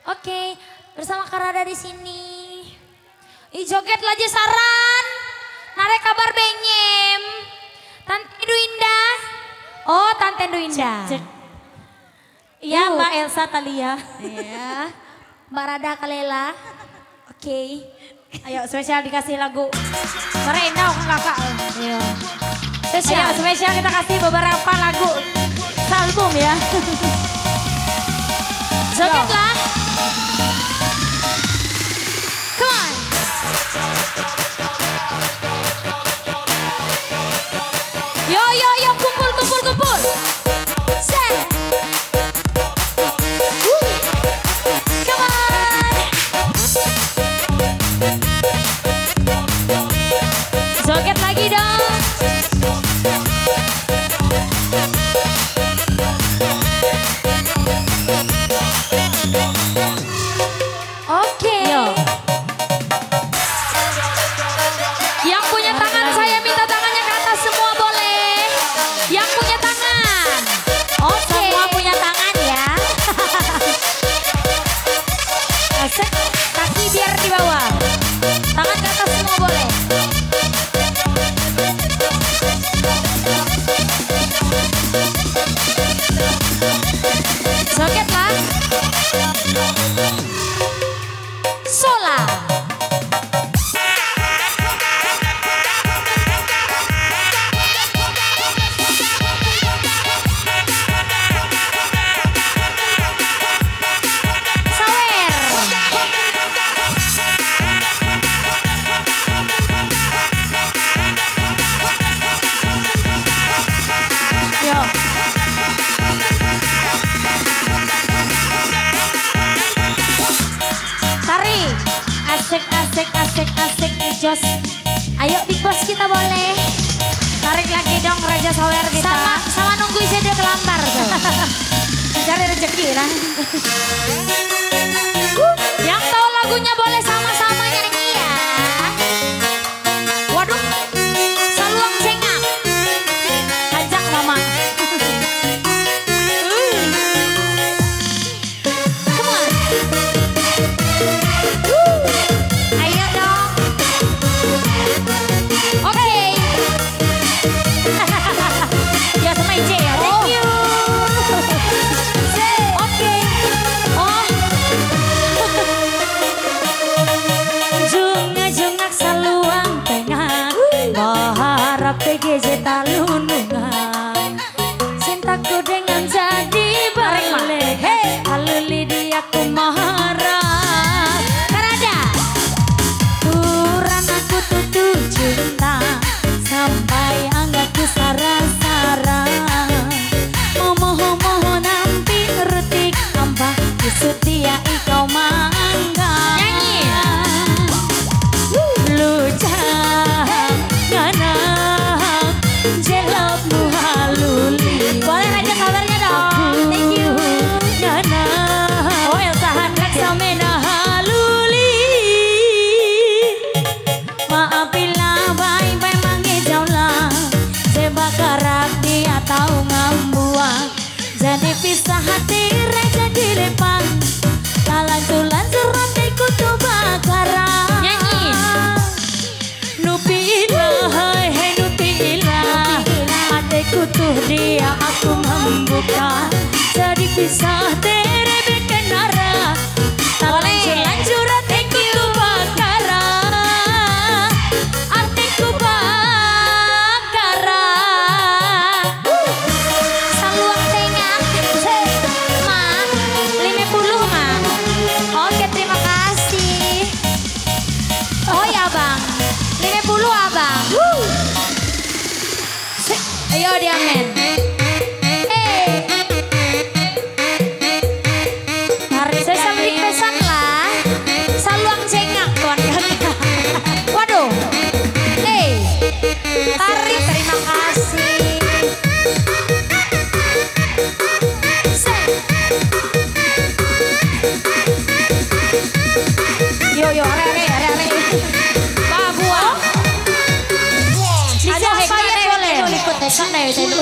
Oke, bersama Karada di sini. Joget aja saran. Narek kabar benyem. Tante Duinda. Oh, Tante Duinda. Iya, Mbak Elsa Talia. Iya. Mbak Rada Kalela. Oke. Ayo spesial dikasih lagu. Merendah kakak. Iya. Ayo spesial kita kasih beberapa lagu album ya. Jogetlah. Come on. Yo, kumpul. Set. Come on. Joget lagi dong. Oke. Yang punya tangan saya minta tangannya ke atas semua boleh. Yang punya tangan. Oke. Semua punya tangan ya. Asik. Kaki biar di bawah. Tangan ke atas semua boleh. Jogetlah. Sola. Asik jos. Ayo Big Boss kita boleh. Tarik lagi dong Raja Sawer kita. Sama nunggu dia kelambar tuh. Cari rezeki lah. Yang tahu lagunya boleh sama-sama nyanyi ya. Waduh, saluang cengak. Ajak mama. Come on. Ayo dong. Oke. Ya sama Ice ya. Thank you. Oke. Oh. Jungak saluang tengah. Berharap PGJ talunungan. Cintaku dengan jadi boleh. Hey. Haluli dia ku marah. Karada. Turan aku tutup cinta. Sampai anggapku sara-sara. Moho-moho nampi retik ambah setia ikau mangga. Nyanyi. Lucah nganak jelap nu haluli. Boleh Raja kabarnya dong. Thank you. Nganak oh Elsa Handrak samena haluli. Maaf bila bye-bye mangejaulah. Sebakarak dia tahu ngambuang. Jadi pisah hati Raja dilepang. Lalan-tulan surat kutu bakaran. Nyanyi. Nupila hai nupila. Adekku tuh dia aku membuka. Jadi pisah terebe kenara. Lalan-tulan surat kutu bakaran. Adekku bakaran. Saluang tengah. Ma, 50 ma. Oke terima kasih. Oh ya bang. 50 abang. Ayo diamen. Saya sambil pesan lah. Saluang cengak kon. Waduh. Tarik terima kasih. Yo are. Babua. Ada hektar boleh. Ikut pesan deh itu.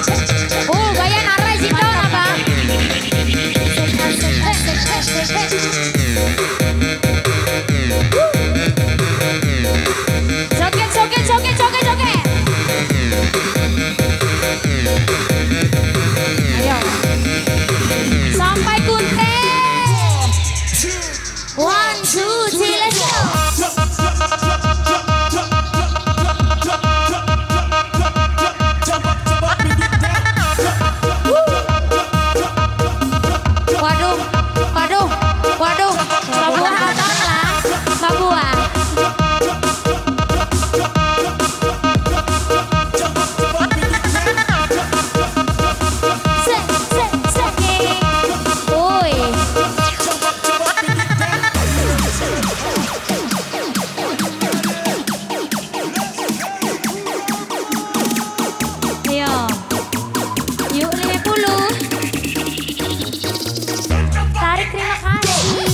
Gaya narai sih dong abang. Joget, joget, joget, joget, joget. Ayo. Sampai kunte. 1, 2, 3, let's go. Waduh, waduh, waduh. Mbak Buah abang lah, Mbak Buah. Woi. Ayo. Yuk 50. Tarik, terima kasih.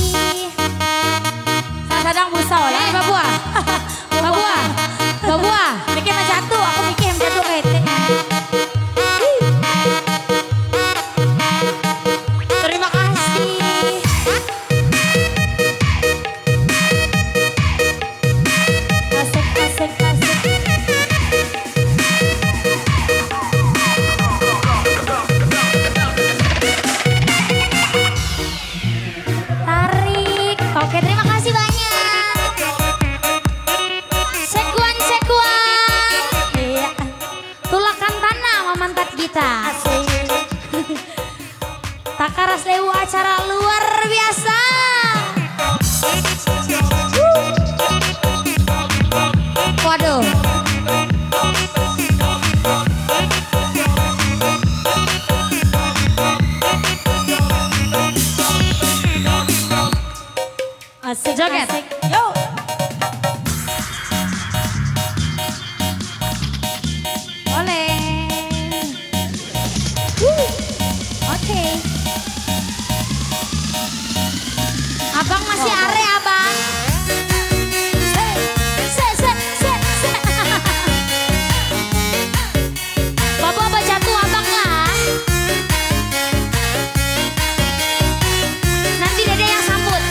Sadang busau lah. Mbak Buah. Mbak Buah. Mbak Buah. Mikir mah jatuh, aku mikir jatuh kayak teh. Terima kasih. Asik, asik, asik. Tarik. Oke, terima kasih banyak. Sekuan, sekuan. Iya. Tulakan tanah memantat kita. Asik. Takaras Dewa acara luar biasa. Waduh. Asik, Joget. asik. Yuk. Boleh. Oke. Abang masih are abang. Se. Bapak apa jatuh abang lah. Nanti dede yang sambut.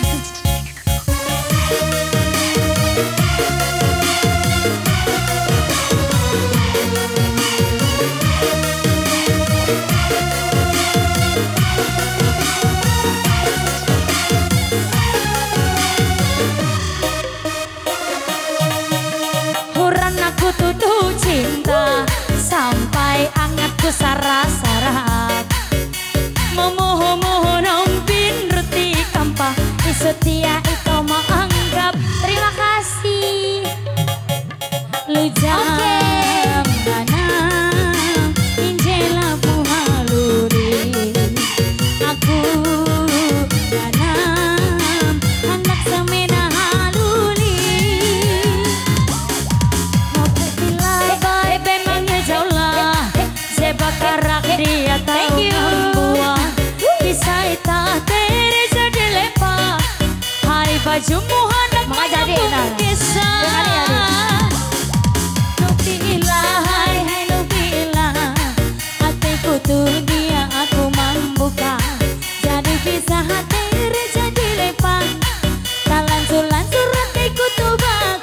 Huran aku tuduh cinta sampai angatku saras-sarat. Memoho-moho nompin reti kampah setia itu menganggap. Terima kasih. Lujang mana injela puhaluri aku ganam anak semena haluli bebe mangnya jauh lah sebakarak dia tahu membuat kisah itah tere jadi lepa hari baju muhanak jadi enak. kisah tuh dia aku membuka jadi bisa hati jadi lepang talan-tulan hatiku tuh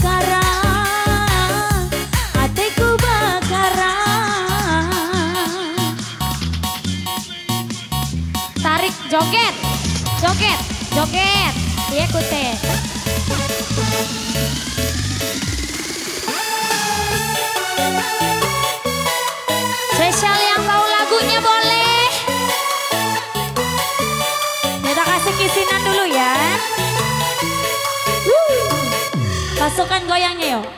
bakaran hatiku bakaran. Tarik, joget, joget, joget. Iya kute. Spesial yang tahu lagunya boleh. Kita kasih kisinan dulu ya. Pasukan goyangnya yuk.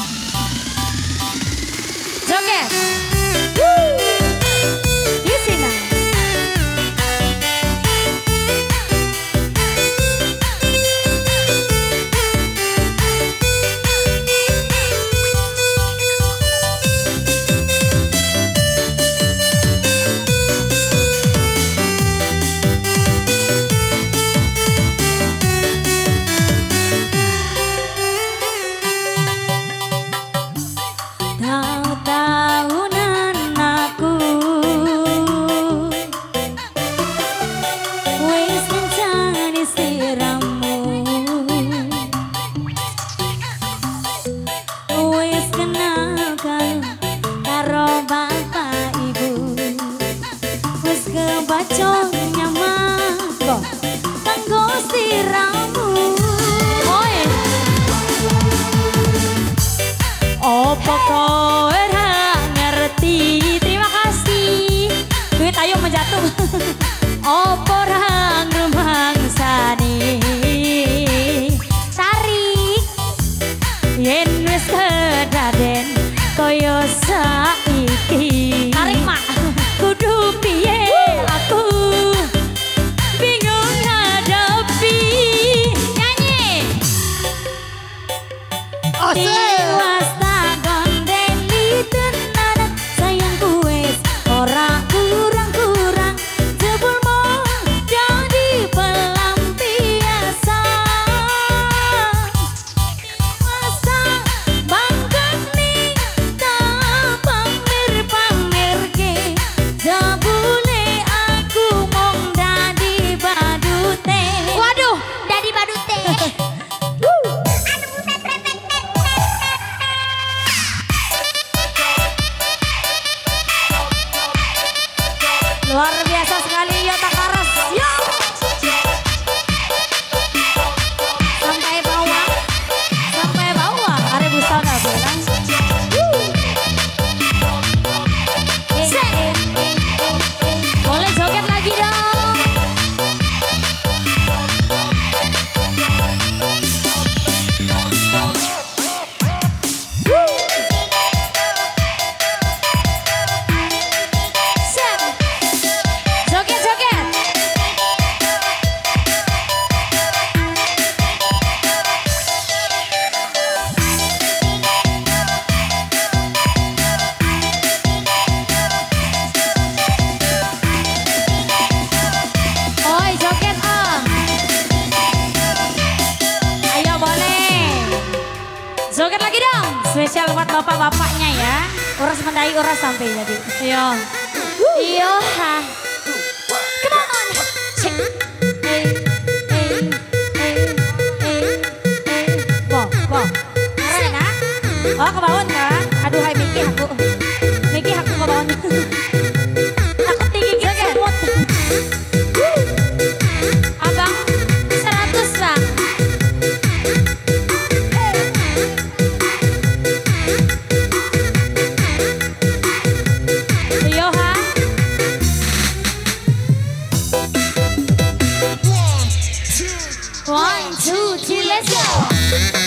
Joget. Di sini. Spesial buat bapak-bapaknya ya. Uras mendai uras sampai jadi. Iya. Iya. Come on. Arena. Oh ke bawah kan? Aduh hai Miki aku. Miki aku ke bawah. Aku tinggi gitu semut. Abang 100 bang. Iya ha. 1, 2, 3, let's go.